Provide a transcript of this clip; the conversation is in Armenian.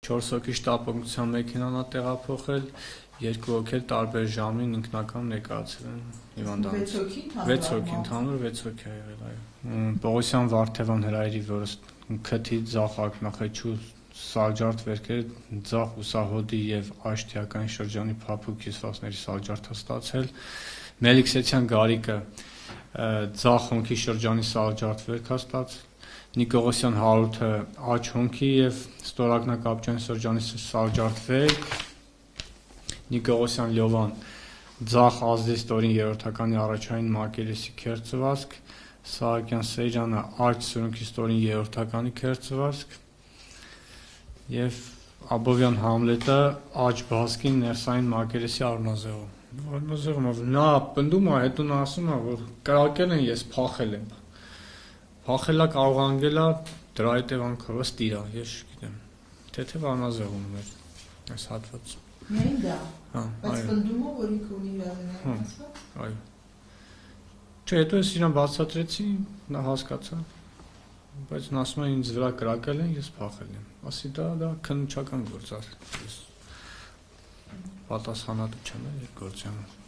4 հոգի շտապօգնության մեքենան է տեղափոխել, 2 հոգի էլ տարբեր ժամին ինքնական ներկայացել են հիվանդանոց։ 6 հոգի ընդհանուր 6 հոգի ա եղել, այո։ Պողոսյան Վարդևան հրայրի, որը քթի ձախ ակնախեչու սալջարդ վերքեր, ձախ ուսահոդի եւ աշտիական շրջանի փափուկ կիսվածների սալջարդ է ստացել։ Մելիքսեցյան Գարիկը ձախ հոնքի շրջանի սալջարդ վերք է ստացել։ Նիկողոսյան Հարութը աջ հոնքի եւ ստորակնակապչյան շրջանի սալջարդ վերք։ Նիկողոսյան Լյովան ձախ ազդի ստորին երրորդականի առաջային մակերեսի քերծվածք, Սահակյան Սեյրանը աջ սրունքի ստորին երրորդականի քերծվածք եւ Աբովյան Համլետը աջ բազկին ներսային մակերեսի արնազեղում։ Արնազեղում նա պնդում է, հետո նա ասում է, որ կրակել են, ես փախել եմ։ Փախելա կարողանգելա դրա հետևանքով ստիրա, ես չգիտեմ։ Թեթև արնազեղում էր այս հատվածը։ Միայն դա։ Հա, բայց պնդումը, որ ինքը ունի իրավունք, այո։ Չէ, հետո ես իրան բացատրեցի, նա հասկացա, բայց նա ասում է ինձ վրա կրակել են, ես փախել եմ։ Ասի դա քննչական գործ է։ Ես պատասխանատու չեմ այդ գործի համար։